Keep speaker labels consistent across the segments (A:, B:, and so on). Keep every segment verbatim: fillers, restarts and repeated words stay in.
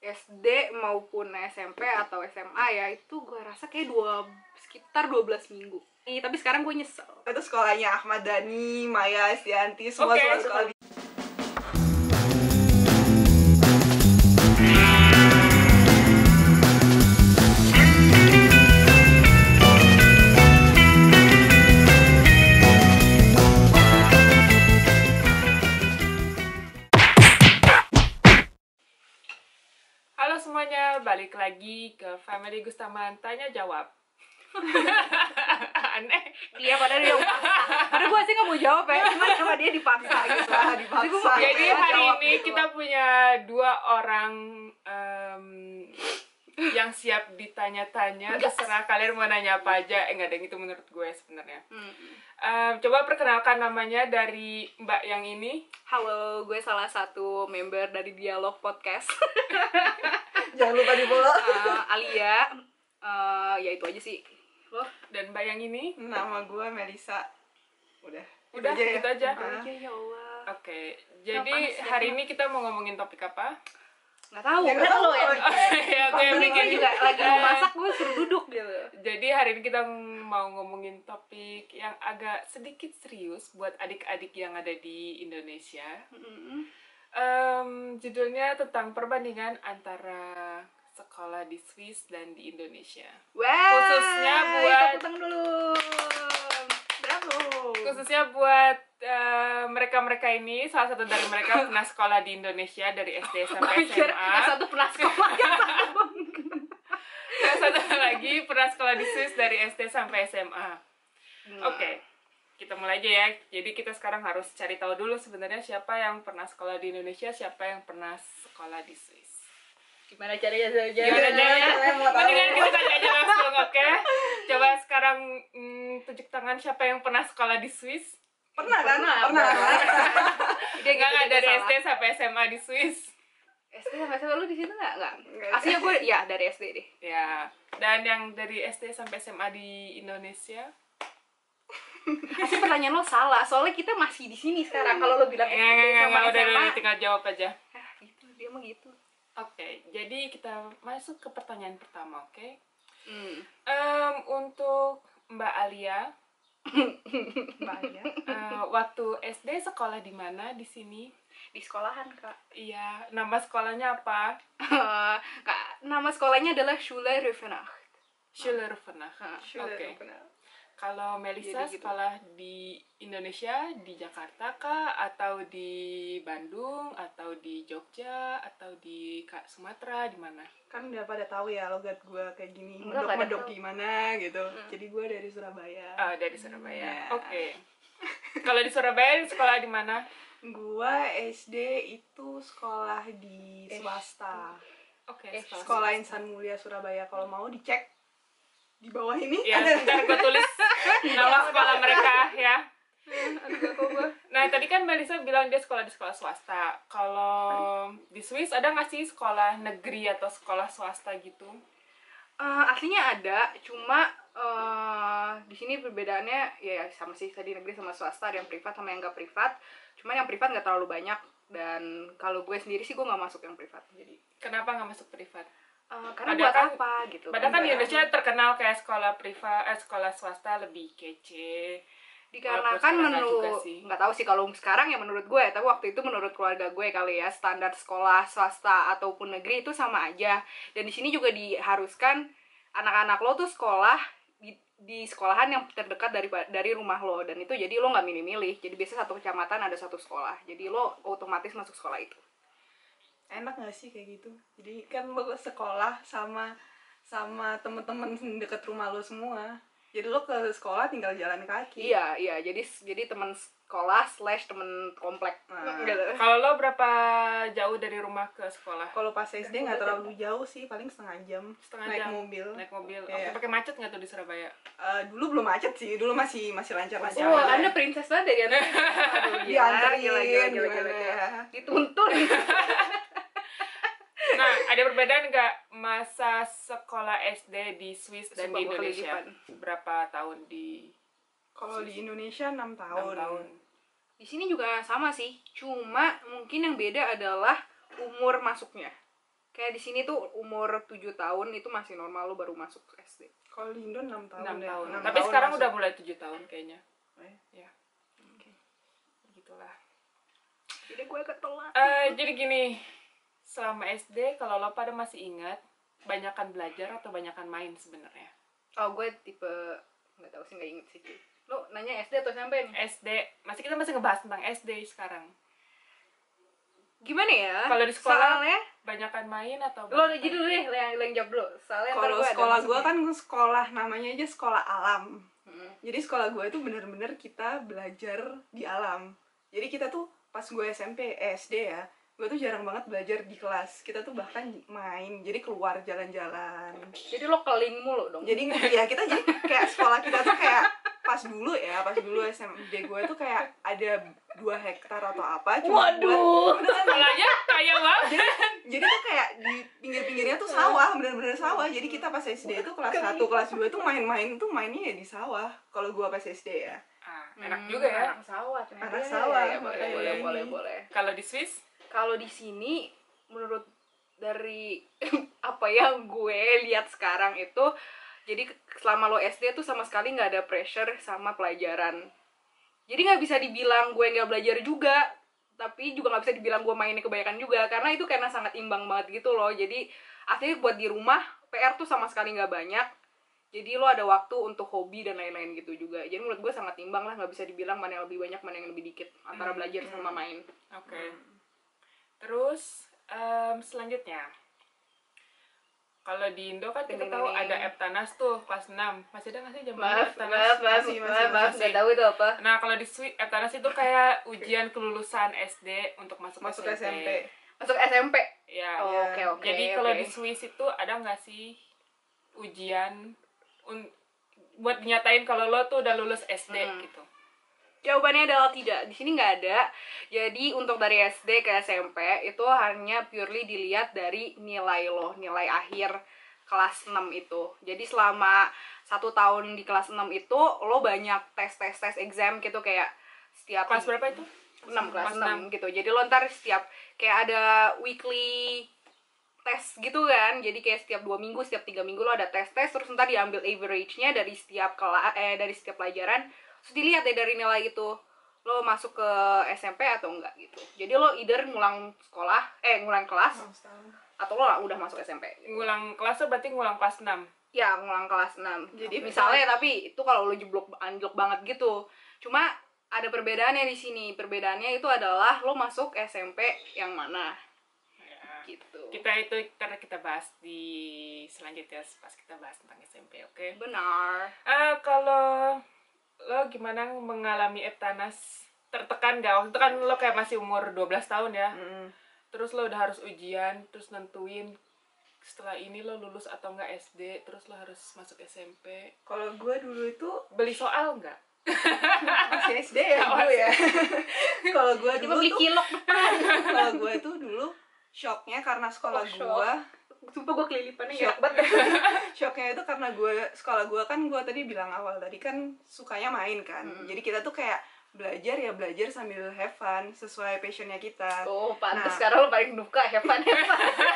A: S D maupun S M P atau S M A ya, itu gue rasa kayak dua sekitar dua belas minggu. Ih, tapi sekarang gue nyesel.
B: Itu sekolahnya Ahmad Dhani, Maya Estianti, semua
C: Oke.
B: semua sekolah di
C: Halo semuanya, balik lagi ke Family Gustaman Tanya Jawab. Aneh.
A: Dia padahal dia dipaksa. Padahal gue sih gak mau jawab ya, cuma sama dia dipaksa gitu lah, dipaksa.
C: Jadi
A: Ya,
C: hari
A: jawab
C: ini
A: gitu.
C: kita punya dua orang em, yang siap ditanya-tanya. Terserah kalian mau nanya apa aja. Eh, nggak ada yang itu menurut gue sebenarnya.
A: Hmm.
C: Em, coba perkenalkan namanya dari Mbak yang ini.
A: Halo, gue salah satu member dari Dialog Podcast.
B: jangan lupa di follow.
A: uh, Alia, uh, ya itu aja sih. Loh,
C: Dan Mbak yang ini.
B: Nama gue Melisa. Udah.
C: Udah,
B: Itu aja ya?
C: gitu aja.
A: itu aja ya Allah.
C: Oke, jadi
A: panas ya,
C: hari
A: Kak.
C: ini kita mau ngomongin topik apa?
A: Nggak tahu,
B: Ya,
A: kan
B: nggak tahu.
A: lo ya.
C: Ya, oke,
A: Ini
C: bikin
A: gue juga lagi mau masak, gue suruh duduk gitu.
C: Jadi hari ini kita mau ngomongin topik yang agak sedikit serius buat adik-adik yang ada di Indonesia.
A: Mm-mm.
C: Em, judulnya tentang perbandingan antara sekolah di Swiss dan di Indonesia.
A: Wah,
C: Khususnya buat-
A: tepuk tangan dulu.
B: Bravo.
C: Khususnya buat eh, mereka-mereka ini, salah satu dari mereka pernah sekolah di Indonesia dari S D sampai
A: Gue kira
C: S M A.
A: yang satu pernah sekolah, yang satu
C: Yang satu lagi pernah sekolah di Swiss dari S D sampai S M A. Oke, kita mulai aja ya. Jadi kita sekarang harus cari tahu dulu sebenarnya siapa yang pernah sekolah di Indonesia, siapa yang pernah sekolah di Swiss.
A: Gimana caranya saja?
C: Gimana caranya?
B: Saya mau tahu.
C: Mendingan kita tanya aja langsung, oke? Coba sekarang mm, tunjuk tangan siapa yang pernah sekolah di Swiss.
B: Pernah kan?
A: Pernah,
B: Pernah.
A: Dia
C: Enggak, nggak dari S D
A: salah.
C: sampai S M A di Swiss.
A: S D sampai S M A lu di situ nggak? Nggak.
B: Nggak.
A: Aslinya gue ya dari S D deh.
C: Ya, dan yang dari S D sampai S M A di Indonesia.
A: Asli pertanyaan lo salah, soalnya kita masih di sini sekarang. Kalau lo bilang S
C: Enggak,
A: D
C: enggak,
A: sama
C: enggak, udah,
A: S M A,
C: udah, tinggal jawab aja.
A: ah gitu, dia mah gitu.
C: Oke, jadi kita masuk ke pertanyaan pertama, oke?
A: Hmm.
C: Em, untuk Mbak Alia,
B: Banyak.
C: eh, waktu S D sekolah di mana di sini?
A: Di sekolahan kak.
C: Iya, nama sekolahnya apa?
A: Kak, nama sekolahnya adalah Schule Rufenach.
C: Schillervenach.
A: Ah,
C: Oke.
B: Benar.
C: Kalau Melisa
A: Jadi gitu.
C: sekolah di Indonesia, di Jakarta kah? Atau di Bandung? Atau di Jogja? Atau di Ka- Sumatera? Di mana?
B: Kan udah pada tahu ya logat gue kayak gini,
A: Enggak, pada
B: medok-medok
A: tahu.
B: gimana gitu. Jadi gue dari Surabaya.
C: Ah, dari Surabaya.
B: Ya.
C: Oke. Kalau di Surabaya, di sekolah di mana?
B: Gua S D itu sekolah di swasta.
C: Oke,
A: Eh,
B: Sekolah Insan Mulia Surabaya. Kalau mau dicek di bawah ini
C: Ya,
B: ada.
C: ntar gue tulis nama sekolah mereka ya.
A: Aduh, kok gue.
C: Nah, tadi kan Melisa bilang dia sekolah di sekolah swasta. Kalau di Swiss ada nggak sih sekolah negeri atau sekolah swasta gitu?
A: Eh, aslinya ada, cuma eh di sini perbedaannya ya sama sih, tadi negeri sama swasta, ada yang privat sama yang nggak privat. Cuman yang privat nggak terlalu banyak, dan kalau gue sendiri sih gue nggak masuk yang privat. Jadi
C: Kenapa nggak masuk privat?
A: eh, karena
C: Padahal
A: buat
C: kan-
A: apa gitu?
C: Padahal kan di
A: Buat
C: Indonesia
A: apa?
C: terkenal kayak sekolah privat, eh, sekolah swasta lebih kece.
A: Dikarenakan
C: Walaupun sekarang nggak juga
A: menurut
C: sih.
A: nggak tahu sih kalau sekarang ya, menurut gue, tapi waktu itu menurut keluarga gue kali ya, standar sekolah swasta ataupun negeri itu sama aja. Dan di sini juga diharuskan anak-anak lo tuh sekolah di, di sekolahan yang terdekat dari dari rumah lo, dan itu jadi lo nggak milih-milih. Jadi biasanya satu kecamatan ada satu sekolah, jadi lo otomatis masuk sekolah itu.
B: Enak gak sih kayak gitu? Jadi kan lo sekolah sama sama temen-temen deket rumah lo semua. Jadi lo ke sekolah tinggal jalan kaki.
A: Iya iya, jadi jadi teman sekolah slash teman komplek.
B: Nah.
A: Gitu.
C: Kalau lo berapa jauh dari rumah ke sekolah?
B: Kalau pas S D nggak terlalu jauh sih, paling setengah jam.
C: Setengah
B: naik
C: jam.
B: mobil.
C: Naik mobil.
B: Iya.
C: Oke, pakai macet nggak tuh di Surabaya?
B: Eh, dulu belum macet sih, dulu masih masih lancar-lancar.
A: Oh,
B: aja.
A: Anda princess banget ya? Aduh, gila,
B: Dianterin,
A: gila, gila, gila, gila,
B: gimana
A: gila.
B: ya?
A: Dituntun.
C: Nah, ada perbedaan nggak masa sekolah S D di Swiss dan
A: Sumpah,
C: di
A: gua
C: Indonesia?
A: kelilipan.
C: Berapa tahun di
B: Kalau di Indonesia enam
C: enam
B: tahun.
C: tahun?
A: Di sini juga sama sih, cuma mungkin yang beda adalah umur masuknya. Kayak di sini tuh umur tujuh tahun itu masih normal lo baru masuk S D.
B: Kalau di Indo enam tahun.
C: enam
B: deh.
C: tahun.
B: enam
C: Tapi
B: tahun
C: sekarang
B: masuk.
C: udah mulai tujuh tahun kayaknya.
B: Eh,
C: Ya. Oke. Gitulah.
A: Jadi gue ketelat.
C: Eh, jadi gini, selama S D kalau lo pada masih ingat, banyakan belajar atau banyakan main sebenarnya?
A: Oh, gue tipe nggak tahu sih, nggak inget sih. Lo nanya S D atau S M P nih?
C: S D, masih kita masih ngebahas tentang S D sekarang.
A: Gimana ya?
C: Kalau di sekolah,
A: soalnya
C: banyakan main atau
A: lo
C: banyakan-
A: jadi dulu deh, lo yang, lo yang jawab dulu. Soalnya ntar
B: Kalau
A: gue ada
B: sekolah gue
A: masuknya.
B: kan sekolah namanya aja sekolah alam.
A: Mm-mm.
B: Jadi sekolah gue itu bener-bener kita belajar di alam. Jadi kita tuh pas gue S M P, eh, S D ya, gue tuh jarang banget belajar di kelas. Kita tuh bahkan main, jadi keluar jalan-jalan.
A: Jadi lo keling mulu dong.
B: Jadi ya kita jadi kayak sekolah kita tuh kayak pas dulu ya, pas dulu S M P gue tuh kayak ada dua hektar atau apa. Cuma
A: Waduh.
B: buat, beneran,
C: Sekolahnya kaya banget.
B: jadi jadi tuh kayak di pinggir-pinggirnya tuh sawah, bener-bener sawah. Jadi kita pas S D itu kelas satu, kelas dua tuh main-main tuh mainnya ya di sawah. Kalau gua pas S D ya.
C: Ah, enak
A: Hmm,
C: juga ya.
A: Anak sawah ternyata.
B: Anak
A: Ya,
B: sawah,
A: ya, boleh,
B: makanya
A: boleh,
B: ini.
A: boleh, boleh.
C: Kalau di Swiss,
A: Kalau di sini menurut dari apa yang gue lihat sekarang itu, jadi selama lo S D tuh sama sekali nggak ada pressure sama pelajaran. Jadi nggak bisa dibilang gue nggak belajar juga, tapi juga nggak bisa dibilang gue mainnya kebanyakan juga, karena itu karena sangat imbang banget gitu loh. Jadi artinya buat di rumah P R tuh sama sekali nggak banyak. Jadi lo ada waktu untuk hobi dan lain-lain gitu juga. Jadi menurut gue sangat imbang lah, nggak bisa dibilang mana yang lebih banyak, mana yang lebih dikit antara belajar sama main.
C: oke. Terus em, selanjutnya, kalau di Indo kan kita
A: Ding,
C: tahu
A: ding, ding.
C: ada Eptanas tuh kelas enam. Masih ada nggak sih jam
A: Maaf,
C: Eptanas?
A: maaf, maaf,
B: Masih, masih,
A: maaf, maaf,
C: masih.
A: nggak tahu itu apa.
C: Nah, kalau di Swiss, Eptanas itu kayak ujian kelulusan S D untuk masuk,
B: Masuk
C: S M P.
B: S M P.
A: Masuk S M P.
C: Ya.
A: Oh,
B: Ya.
A: oke, oke.
C: Jadi kalau
A: oke.
C: di Swiss itu ada nggak sih ujian un- buat nyatain kalau lo tuh udah lulus S D
A: Hmm.
C: gitu?
A: Jawabannya adalah tidak. Di sini nggak ada. Jadi untuk dari S D ke S M P itu hanya purely dilihat dari nilai lo, nilai akhir kelas enam itu. Jadi selama satu tahun di kelas enam itu lo banyak tes tes tes exam gitu, kayak setiap
C: Kelas berapa itu?
A: enam, kelas
C: Kelas
A: enam gitu. Jadi lo ntar setiap kayak ada weekly tes gitu kan. Jadi kayak setiap dua minggu, setiap tiga minggu lo ada tes-tes, terus ntar diambil average-nya dari setiap kelas eh dari setiap pelajaran. Terus dilihat deh dari nilai itu lo masuk ke S M P atau enggak gitu. Jadi lo either ngulang sekolah, eh ngulang kelas, atau lo udah masuk S M P.
C: Ngulang kelas tuh berarti ngulang kelas enam.
A: Ya, ngulang kelas enam.
B: Jadi
A: Misalnya, tapi itu kalau lo jeblok anjlok banget gitu. Cuma ada perbedaannya di sini. Perbedaannya itu adalah lo masuk S M P yang mana gitu.
C: Kita itu ntar kita bahas di selanjutnya pas kita bahas tentang S M P, oke?
A: Benar.
C: Eh kalau lo gimana mengalami Eptanas? Tertekan gak? Waktu itu kan lo kayak masih umur dua belas tahun ya.
B: Mm.
C: Terus lo udah harus ujian, terus nentuin setelah ini lo lulus atau enggak S D, terus lo harus masuk S M P.
B: Kalau gue dulu itu
C: Beli soal enggak?
B: masih S D ya gue ya. Kalau gue
A: Cuma
B: dulu
A: beli
B: tuh,
A: cilok depan.
B: kalau gue tuh dulu shocknya karena sekolah
A: Oh, shock.
B: gue
A: Sumpah gue kelilipannya
B: Shock.
A: ya banget.
B: shocknya itu karena gue sekolah gue kan gue tadi bilang awal tadi kan sukanya main kan.
A: Mm.
B: Jadi kita tuh kayak belajar ya belajar sambil have fun sesuai passionnya kita.
A: Oh, pantes
B: Nah.
A: sekarang lo paling duka, Hevan, Hevan.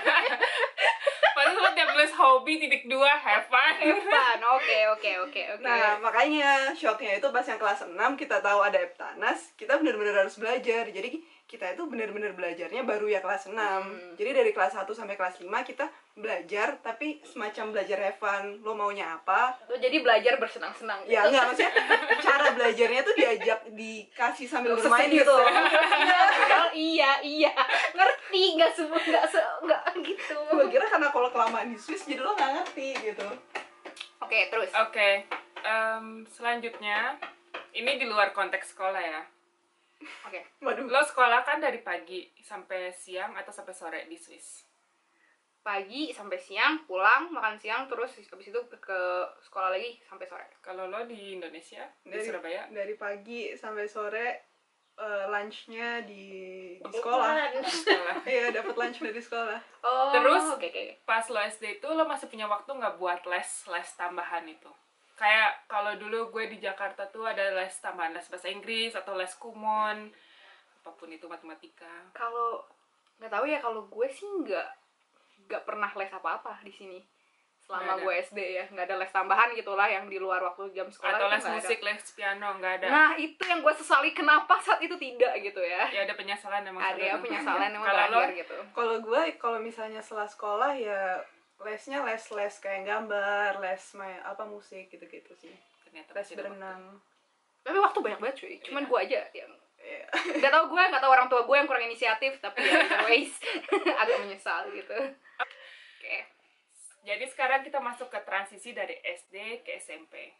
C: Padahal lo tiap tulis hobi titik dua, have fun.
A: Hevan, oke, oke, oke, oke.
B: Nah, makanya shocknya itu pas yang kelas enam kita tahu ada Eptanas, kita benar-benar harus belajar. Jadi kita itu benar-benar belajarnya baru ya kelas enam.
A: Hmm.
B: Jadi dari kelas satu sampai kelas lima kita belajar tapi semacam belajar have fun. Lo maunya apa?
A: Lo jadi belajar bersenang-senang.
B: Ya enggak, maksudnya cara belajarnya tuh diajak dikasih sambil bermain
A: Serius
B: gitu.
A: ya? Oh, iya, iya. Ngerti, nggak semua, nggak se, nggak gitu.
B: Gue kira karena kalau kelamaan di Swiss jadi lo nggak ngerti gitu.
A: Oke, terus.
C: Oke, em, selanjutnya ini di luar konteks sekolah ya.
A: Oke.
B: Waduh.
C: Lo sekolah kan dari pagi sampai siang atau sampai sore di Swiss?
A: Pagi sampai siang, pulang, makan siang, terus habis itu ke, ke sekolah lagi sampai sore.
C: Kalau lo di Indonesia, di
B: Dari,
C: Surabaya?
B: dari pagi sampai sore eh, lunchnya di di sekolah.
C: Sekolah.
B: Iya, dapat lunch dari sekolah.
A: Oh,
C: Terus
A: oke, oke.
C: pas lo S D itu lo masih punya waktu nggak buat les les tambahan itu? Kayak kalau dulu gue di Jakarta tuh ada les tambahan, les bahasa Inggris atau les kumon, apapun itu, matematika.
A: Kalau nggak tahu ya, kalau gue sih nggak nggak pernah les apa-apa di sini
C: Nggak
A: selama
C: ada.
A: gue S D ya, nggak ada les tambahan gitulah yang di luar waktu jam sekolah.
C: Atau
A: itu
C: les
A: nggak
C: musik,
A: ada.
C: les piano, nggak ada.
A: Nah itu yang gue sesali, kenapa saat itu tidak gitu ya.
C: Ya ada penyesalan emang.
A: Ada ya
C: sebenarnya.
A: penyesalan emang
C: Kalau lo?
A: terakhir gitu.
B: Kalau gue kalau misalnya setelah sekolah ya lesnya les les kayak gambar, les main apa musik gitu-gitu sih.
C: Ternyata
B: Les
C: masih ada waktu.
B: berenang.
A: Tapi waktu banyak banget cuy, cuman
C: Iya.
A: gue aja yang
B: Iya.
A: nggak tahu, gue nggak tahu orang tua gue yang kurang inisiatif, tapi ya anyways agak menyesal gitu. Oke.
C: Jadi sekarang kita masuk ke transisi dari S D ke S M P.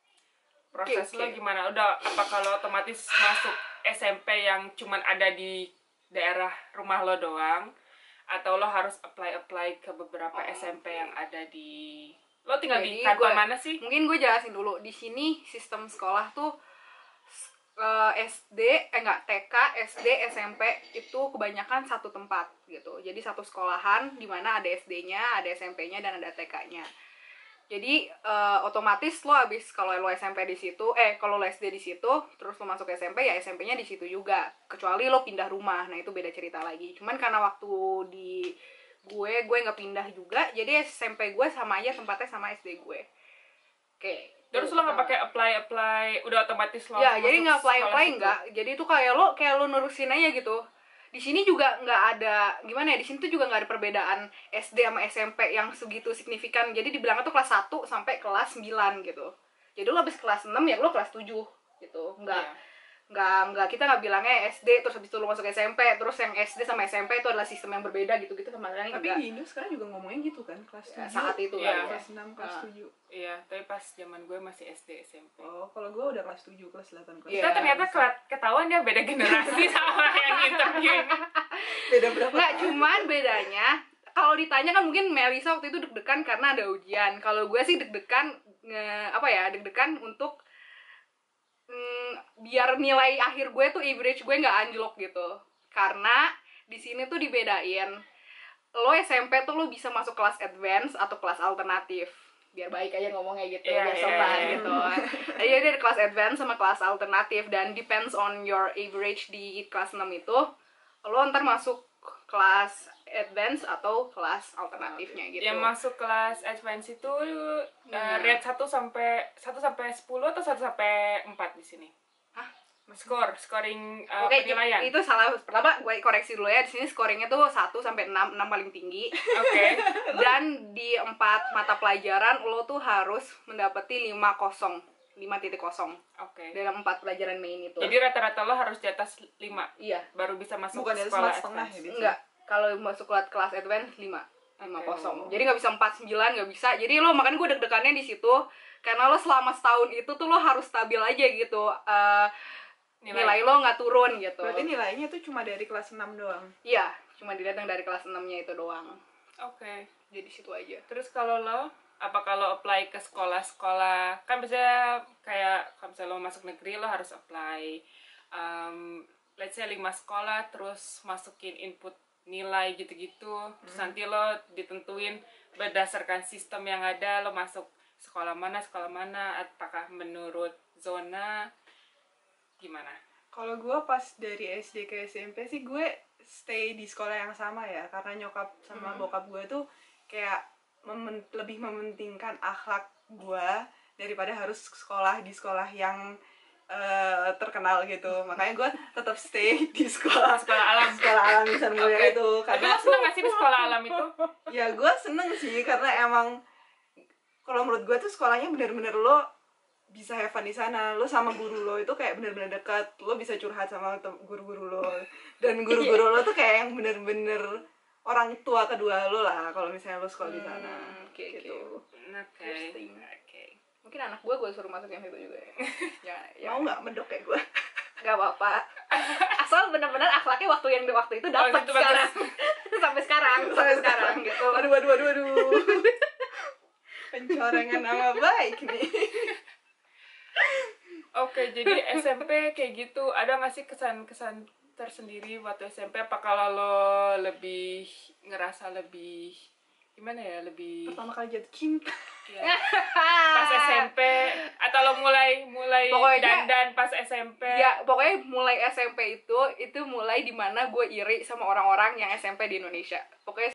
C: Proses
A: Oke,
C: lo
A: oke.
C: gimana? Udah apa kalau otomatis masuk S M P yang cuman ada di daerah rumah lo doang, atau lo harus apply-apply ke beberapa
A: Oh,
C: S M P
A: oke.
C: yang ada di, lo tinggal di
A: Jadi
C: kantor
A: gue-
C: mana sih?
A: Mungkin gue jelasin dulu. Di sini sistem sekolah tuh eh, S D, eh enggak, T K, S D, S M P itu kebanyakan satu tempat gitu. Jadi satu sekolahan di mana ada S D-nya, ada S M P-nya dan ada T K-nya. Jadi eh, otomatis lo habis kalau lo S M P di situ, eh kalau lo S D di situ, terus lo masuk S M P ya S M P-nya di situ juga. Kecuali lo pindah rumah. Nah, itu beda cerita lagi. Cuman karena waktu di gue gue nggak pindah juga, jadi S M P gue sama aja tempatnya sama S D gue. Oke.
C: Terus
A: itu
C: lo nggak
A: pertama.
C: pakai apply-apply, udah otomatis lo
A: Ya,
C: masuk
A: jadi nggak apply
C: sekolah
A: apply
C: situ?
A: nggak. Jadi itu kayak lo kayak lo nurusin aja gitu. Di sini juga nggak ada gimana ya, di sini tuh juga nggak ada perbedaan S D sama S M P yang segitu signifikan. Jadi dibilangnya tuh kelas satu sampai kelas sembilan gitu. Jadi lo habis kelas enam ya lo kelas tujuh gitu. Nggak
C: Iya.
A: nggak nggak kita nggak bilangnya S D terus habis itu lo masuk S M P, terus yang S D sama S M P itu adalah sistem yang berbeda gitu-gitu sama sekali
B: Tapi
A: enggak.
B: di Indo sekarang juga ngomongnya gitu kan, kelas
A: Ya,
B: tujuh.
A: saat itu
C: Iya.
A: kan ya.
B: Kelas enam, kelas
A: Ah.
B: tujuh.
C: Iya, tapi pas zaman gue masih S D, S M P.
B: Oh, kalau gue udah kelas tujuh, kelas delapan, kelas
A: Iya.
C: Kita ternyata
B: bisa.
C: kelat- ketahuan ya beda generasi sama yang interview ini.
B: Beda berapa?
A: Nggak,
B: tahun?
A: cuman bedanya kalau ditanya kan mungkin Melisa waktu itu deg-degan karena ada ujian. Kalau gue sih deg-degan nge- apa ya, deg-degan untuk mm, biar nilai akhir gue tuh average gue nggak anjlok gitu. Karena di sini tuh dibedain. Lo S M P tuh lo bisa masuk kelas advance atau kelas alternatif. Biar baik aja ngomongnya gitu,
C: Iya,
A: biar
C: iya,
A: sopan
C: iya.
A: gitu. Jadi ada kelas advance sama kelas alternatif dan depends on your average di kelas enam itu, lo ntar masuk kelas advance atau kelas alternatifnya gitu.
C: Yang masuk kelas advance itu uh,
A: Iya.
C: rate satu sampai satu sampai sepuluh atau satu sampai empat di sini?
A: Hah?
C: Skor, scoring uh,
A: Oke,
C: penilaian.
A: itu salah. Pertama gue koreksi dulu ya. Di sini scoringnya tuh satu sampai enam, enam paling tinggi.
C: Oke.
A: Dan di empat mata pelajaran lo tuh harus mendapati lima kosong, lima titik kosong
C: Oke.
A: dalam empat pelajaran main itu.
C: Jadi rata-rata lo harus di atas lima
A: Iya.
C: baru bisa masuk
B: Bukan
C: ke
B: di atas
C: sekolah
B: empat setengah
C: advance.
B: ya, Bis?
A: Enggak, kalau masuk kelas kelas advance lima lima
C: Oke.
A: kosong. Jadi nggak bisa empat sembilan, nggak bisa. Jadi lo makanya gue deg-degannya di situ karena lo selama setahun itu tuh lo harus stabil aja gitu. Eh,
C: Nilai.
A: nilai lo nggak turun gitu.
B: Berarti nilainya tuh cuma dari kelas enam doang.
A: Iya, cuma didatang dari kelas enam-nya itu doang.
C: Oke.
A: Jadi situ aja.
C: Terus kalau lo, apa kalau apply ke sekolah-sekolah, kan biasanya kayak kalau misalnya lo masuk negeri lo harus apply, um, let's say lima sekolah, terus masukin input nilai gitu-gitu, terus nanti lo ditentuin berdasarkan sistem yang ada, lo masuk sekolah mana, sekolah mana, apakah menurut zona, gimana?
B: Kalau gue pas dari S D ke S M P sih gue stay di sekolah yang sama ya, karena nyokap sama bokap gue tuh kayak memen- lebih mementingkan akhlak gue daripada harus sekolah di sekolah yang eh, terkenal gitu. Makanya gue tetap stay di sekolah
C: Sekolah alam.
B: sekolah alam Insan Mulia
C: Oke.
B: itu.
C: Tapi
B: Karena
C: lo seneng gak sih di sekolah alam itu?
B: ya gue seneng sih karena emang kalau menurut gue tuh sekolahnya bener-bener lo bisa have fun di sana, lo sama guru lo itu kayak bener-bener dekat, lo bisa curhat sama tem- guru-guru lo, dan guru-guru lo tuh kayak yang bener-bener orang tua kedua lo lah kalau misalnya lo sekolah di sana.
A: Hmm, oke,
B: Gitu.
A: oke.
C: Oke.
A: Interesting.
C: Oke.
A: Mungkin anak gue gue suruh masuk yang situ juga ya. Ya, ya.
B: Mau nggak mendok kayak gue?
A: Gak apa-apa. Asal benar-benar akhlaknya waktu yang waktu itu dapat
C: Oh, itu bagus.
A: sekarang. sampai sekarang, sampai sekarang gitu.
B: Aduh, aduh, aduh, aduh. Pencorengan nama baik nih.
C: Oke, jadi S M P kayak gitu, ada nggak sih kesan-kesan tersendiri waktu S M P? Apa kalau lo lebih ngerasa lebih gimana ya, lebih
B: Pertama kali jatuh cinta.
C: ya, pas S M P atau lo mulai mulai
A: Pokoknya-
C: dandan pas S M P?
A: Ya, pokoknya mulai S M P itu itu mulai dimana gue iri sama orang-orang yang S M P di Indonesia. Pokoknya